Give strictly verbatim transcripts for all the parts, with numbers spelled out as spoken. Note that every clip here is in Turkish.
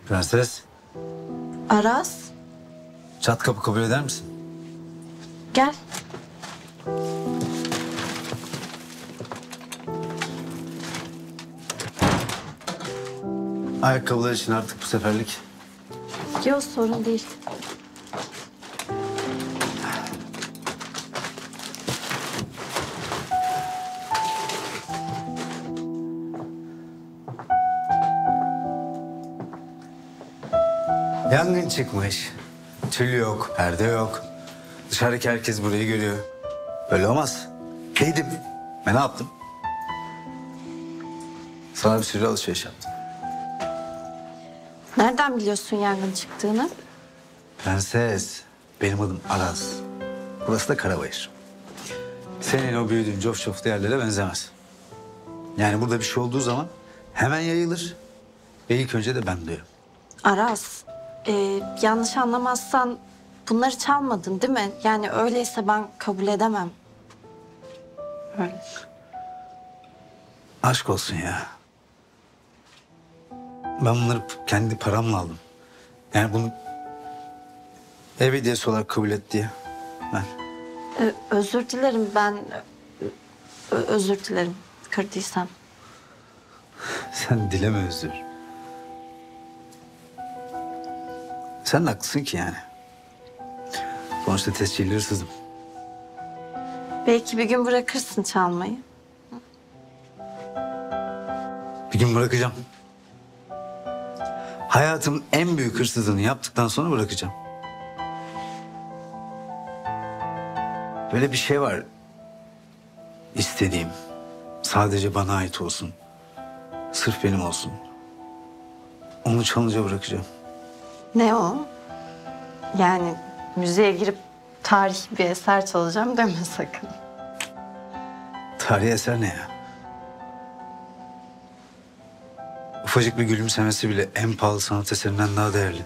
Prenses, Aras, çat kapı kabul eder misin? gel. Ayakkabılar için artık bu seferlik. Yok, sorun değil. Yangın çıkmış. Tül yok, perde yok. Dışarıdaki herkes burayı görüyor. Böyle olmaz. Neydim? Ben ne yaptım? Sana bir sürü alışveriş yaptım. Nereden biliyorsun yangın çıktığını? Prenses, benim adım Aras. Burası da Karabayır. Senin o büyüdüğün cof coflu yerlere benzemez. Yani burada bir şey olduğu zaman hemen yayılır. Ve ilk önce de ben duyarım. Aras, e, yanlış anlamazsan bunları çalmadın değil mi? Yani öyleyse ben kabul edemem. Öyle. Aşk olsun ya. Ben bunları kendi paramla aldım. Yani bunu ev hediyesi olarak kabul et diye. Ben. Ö- özür dilerim ben. Ö- özür dilerim kırdıysam. Sen dileme özür. Sen de haklısın ki yani. Sonuçta tescilli hırsızım. Belki bir gün bırakırsın çalmayı. Bir gün bırakacağım. Hayatımın en büyük hırsızlığını yaptıktan sonra bırakacağım. Böyle bir şey var. İstediğim. Sadece bana ait olsun. Sırf benim olsun. Onu çalınca bırakacağım. Ne o? Yani müzeye girip tarihi bir eser çalacağım deme sakın. Tarihi eser ne ya? Ufacık bir gülümsemesi bile en pahalı sanat eserinden daha değerli.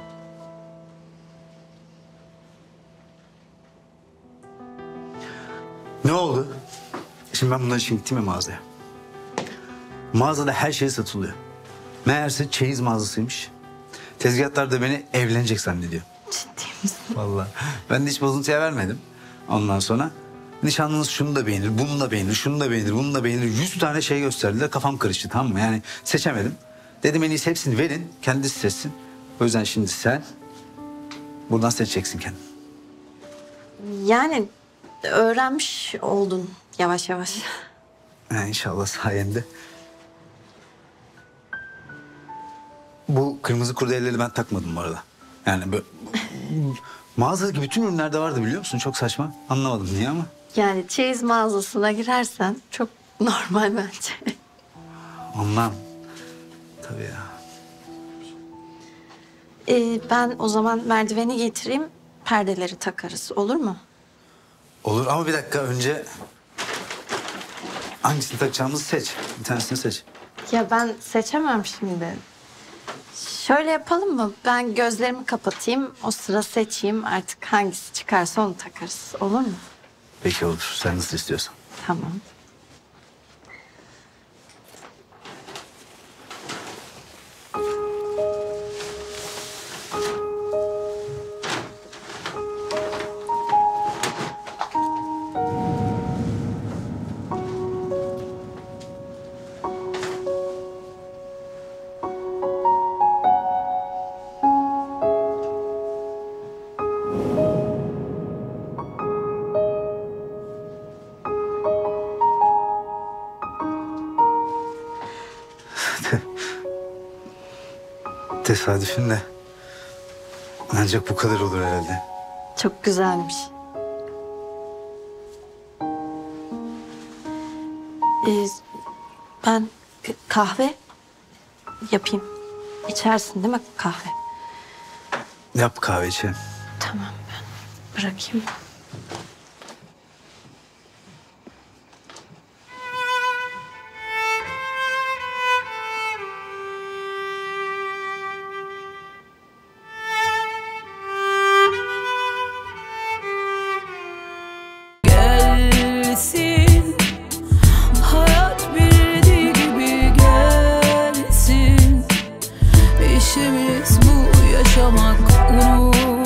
Ne oldu? Şimdi ben bundan için gittim ya mağazaya. Mağazada her şey satılıyor. Meğerse çeyiz mağazasıymış. Tezgahlar da beni evlenecek zannediyor. Ciddi misin? Vallahi ben de hiç bozuntuya vermedim. Ondan sonra nişanlınız şunu da beğenir, bunu da beğenir, şunu da beğenir, bunu da beğenir. Yüz tane şey gösterdiler, kafam karıştı, tamam mı? Yani seçemedim. Dedim en iyisi hepsini verin, kendisi seçsin. O yüzden şimdi sen buradan seçeceksin kendin. Yani öğrenmiş oldun yavaş yavaş. Ha, inşallah sayende. Bu kırmızı kurdeleleri ben takmadım bu arada. Yani böyle mağazadaki bütün ürünlerde vardı, biliyor musun? Çok saçma. Anlamadım niye ama. Yani çeyiz mağazasına girersen çok normal bence. Ondan. Tabii ya. Ee, ben o zaman merdiveni getireyim, perdeleri takarız, olur mu? Olur ama bir dakika önce hangisini takacağımızı seç. Bir tanesini seç. Ya ben seçemem şimdi. Şöyle yapalım mı? Ben gözlerimi kapatayım, o sıra seçeyim. Artık hangisi çıkarsa onu takarız, olur mu? Peki olur. Sen nasıl istiyorsan. Tamam. Tesadüfün de ancak bu kadar olur herhalde. Çok güzelmiş. Ee, ben k- kahve yapayım. İçersin değil mi kahve? Yap kahve içelim. Tamam, ben bırakayım. Gelsin hayat bildiği gibi gelsin. işimiz bu yaşamak, unut.